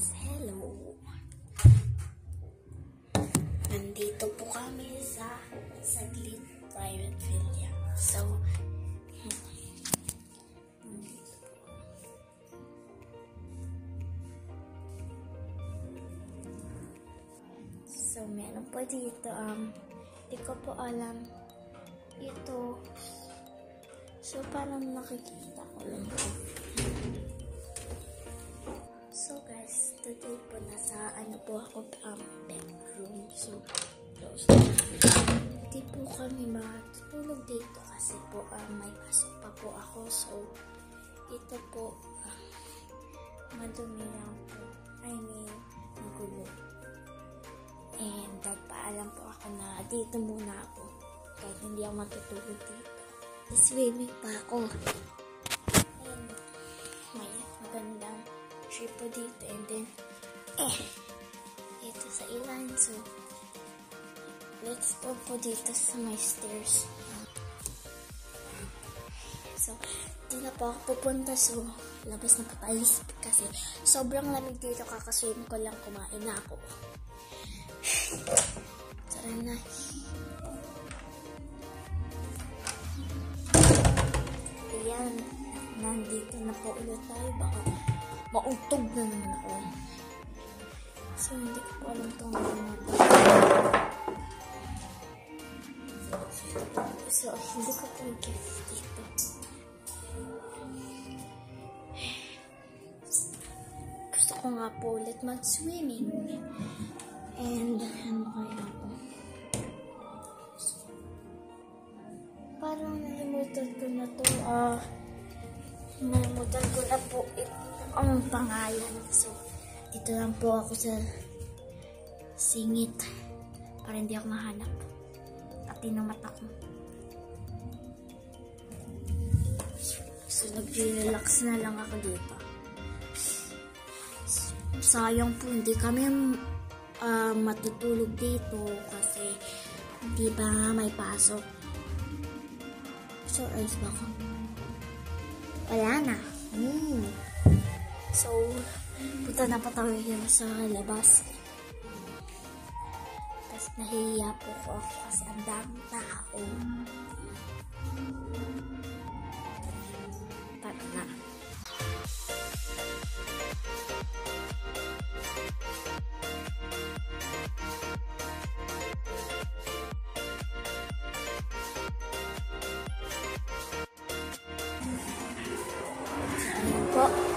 guys, hello. Nandito po kami sa Saglit Private Villa. So meron po dito, hindi ko po alam ito. So parang nakikita ko lang po. So guys, today po nasa po ako bedroom. So hindi po kami matutulog dito kasi po may pasok pa po ako. So ito po madumi lang po. Magulo. And nagpaalam po ako na dito muna ako kahit hindi ako matutulog dito. Swimming pa ako. And may magandang trip po dito. And then ito sa ilan. So let's go po dito sa my stairs. So di na po ako pupunta. So labas na po tayo kasi sobrang lamig dito. Kakaswim ko lang, kumain na ako. Tara na. Ayan, nandito na po ulit tayo. Baka mautog na naman ako. So hindi ko po alam itong natin. So hindi ko po gift dito. Gusto ko nga po ulit mag-swimming. And ano kaya po? Parang nalimutan ko na to. Nalimutan ko na po ang pangalan. So dito lang po ako sa singit para hindi ako mahanap. Pati ng mata ko. So nag-relax na lang ako dito. Sayang po hindi kami matutulog dito kasi di ba may pasok. So ayos ba ako? Wala na. So punta na pa tayo sa labas. Tapos nahihiya po ako kasi ang daming tao. Tara na. Po.